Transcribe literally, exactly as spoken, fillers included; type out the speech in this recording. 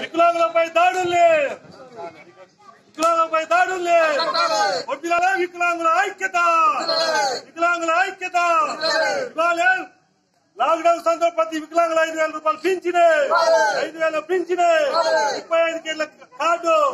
వికలాంగులపై దాడులే వికలాంగులపై దాడులే వడ్డీల వికలాంగుల ఐక్యత వికలాంగుల ఐక్యత ఇవాళ లాక్డౌన్ సందర్భంగా ప్రతి వికలాంగుల ఐదు వేల రూపాయలు పింఛనే ఐదు వేల పింఛనే ముప్పై ఐదు కేళ్ళ కార్డు